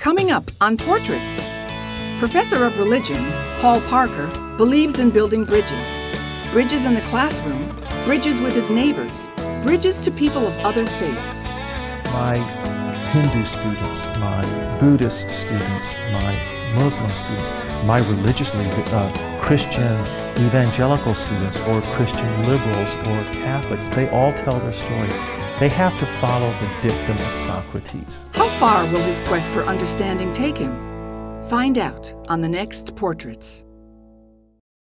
Coming up on Portraits, Professor of Religion, Paul Parker, believes in building bridges. Bridges in the classroom, bridges with his neighbors, bridges to people of other faiths. My Hindu students, my Buddhist students, my Muslim students, my religiously Christian evangelical students, or Christian liberals, or Catholics, they all tell their story. They have to follow the dictum of Socrates. How far will his quest for understanding take him? Find out on the next Portraits.